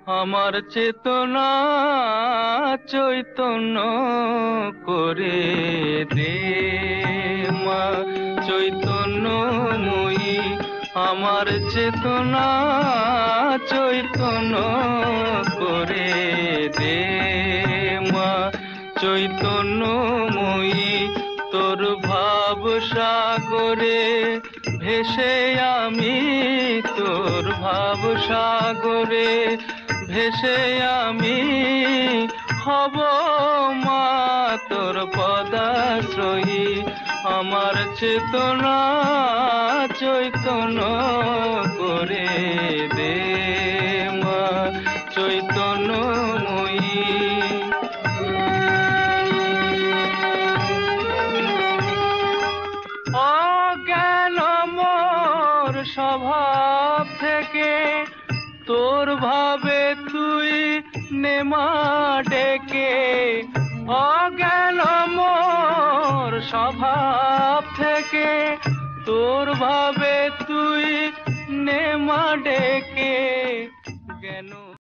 আমার চেতনা চৈতন্য করে দে মা চৈতন্যময়ী। আমার চেতনা চৈতন্য করে দে মা চৈতন্যময়ী। তোর ভাব সাগরে ভেসে আমি, তোর ভাব সাগরে ভেসে আমি হব মা তোর পদাশ্রয়ী। আমার চেতনা চৈতন্য করে দে মা চৈতন্যময়ী। অজ্ঞান মোর স্বভাব থেকে তোর ভাবে তুই নেমা ডেকে। অজ্ঞান মোর স্বভাব থেকে তোর ভাবে তুই নেমা ডেকে। জ্ঞান